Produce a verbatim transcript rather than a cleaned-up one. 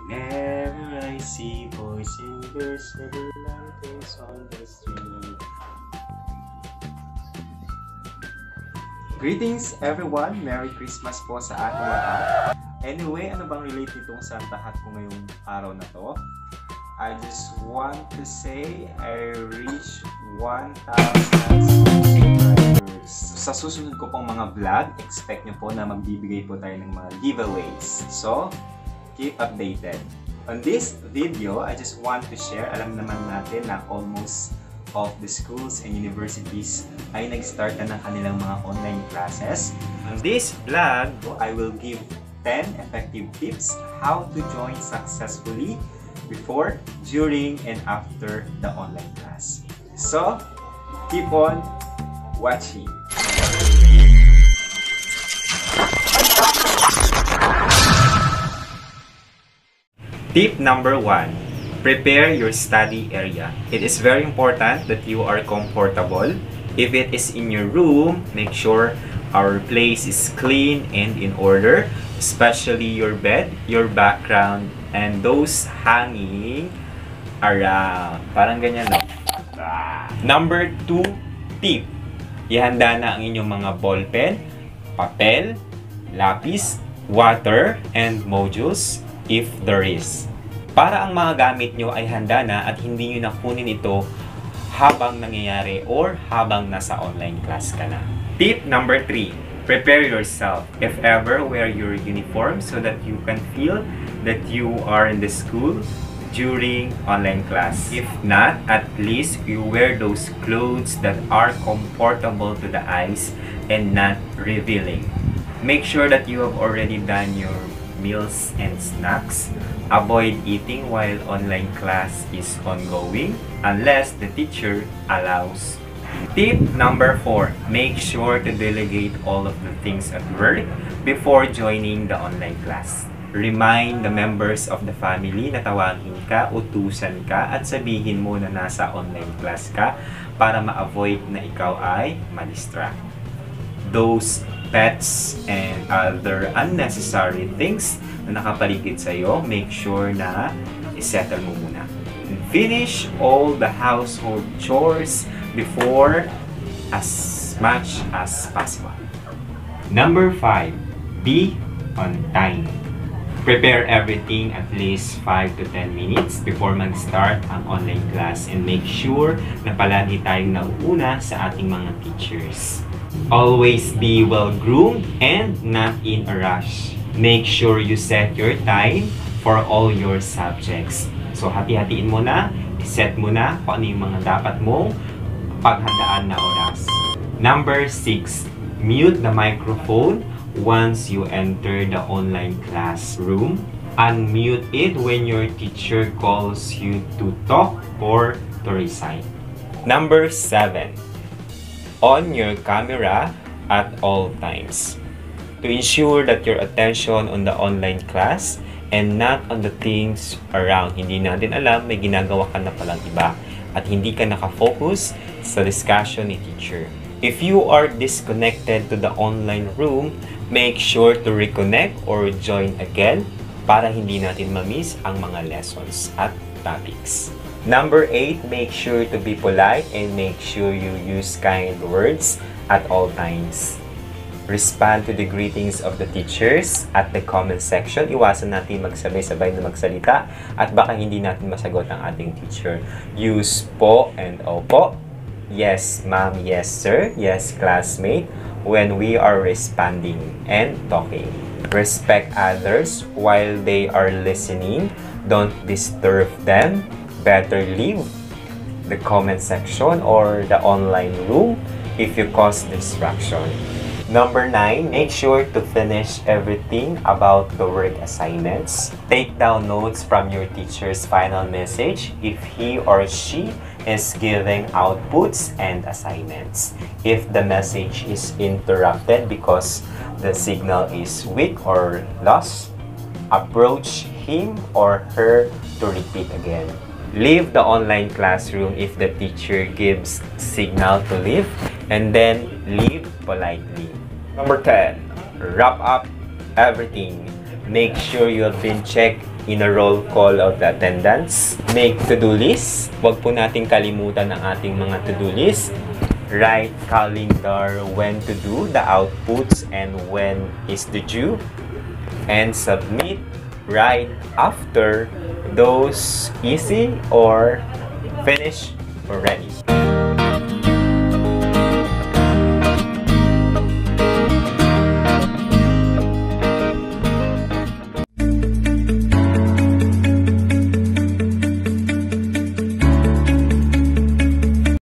Whenever I see boys and girls selling lanterns on the street. Greetings everyone! Merry Christmas po sa ating lahat. Anyway, ano bang relate nitong sa lahat ko ngayong araw na to? I just want to say I reached one thousand subscribers. Sa susunod ko pong mga vlog, expect nyo po na magbibigay po tayo ng mga giveaways. So, keep updated. On this video, I just want to share, alam naman natin na almost of the schools and universities ay nag-start na ng kanilang mga online classes. On this vlog, I will give ten effective tips how to join successfully before, during, and after the online class. So, keep on watching. Tip number one, prepare your study area. It is very important that you are comfortable. If it is in your room, make sure our place is clean and in order, especially your bed, your background, and those hanging around. Parang ganyan, no? Number two tip, ihanda na ang inyong mga ballpen, papel, lapis, water, and modules if there is. Para ang mga gamit nyo ay handa na at hindi nyo nakunin ito habang nangyayari or habang nasa online class ka na. Tip number three, prepare yourself. If ever, wear your uniform so that you can feel that you are in the school during online class. If not, at least you wear those clothes that are comfortable to the eyes and not revealing. Make sure that you have already done your meals and snacks. Avoid eating while online class is ongoing unless the teacher allows. Tip number four, make sure to delegate all of the things at work before joining the online class. Remind the members of the family na tawagin ka, utusan ka, at sabihin mo na nasa online class ka para ma-avoid na ikaw ay ma-distract. Those pets and other unnecessary things na nakapaligid sa'yo, make sure na isettle mo muna. And finish all the household chores before as much as possible. Number five, be on time. Prepare everything at least five to ten minutes before mag-start ang online class and make sure na palagi tayong nauuna sa ating mga teachers. Always be well-groomed and not in a rush. Make sure you set your time for all your subjects. So, hati-hatiin mo na, iset mo na kung ano yung mga dapat mong paghandaan na oras. Number six, mute the microphone once you enter the online classroom. Unmute it when your teacher calls you to talk or to recite. Number seven, on your camera at all times. To ensure that your attention on the online class and not on the things around. Hindi natin alam, may ginagawa ka na palang iba at hindi ka nakafocus sa discussion ni teacher. If you are disconnected to the online room, make sure to reconnect or join again para hindi natin ma-miss ang mga lessons at topics. Number eight, make sure to be polite and make sure you use kind words at all times. Respond to the greetings of the teachers at the comment section. Iwasan natin magsabay-sabay na magsalita at baka hindi natin masagot ang ating teacher. Use po and opo. Yes, ma'am. Yes, sir. Yes, classmate. When we are responding and talking. Respect others while they are listening. Don't disturb them. Better leave the comment section or the online room if you cause distraction. Number nine, make sure to finish everything about the work assignments. Take down notes from your teacher's final message if he or she is giving outputs and assignments. If the message is interrupted because the signal is weak or lost, approach him or her to repeat again. Leave the online classroom if the teacher gives signal to leave, and then leave politely. Number ten, wrap up everything. Make sure you have been checked in a roll call of the attendance. Make to-do list. Huwag po nating kalimutan ang ating mga to-do list. Write calendar when to do the outputs and when is the due. And submit right after those easy or finish already.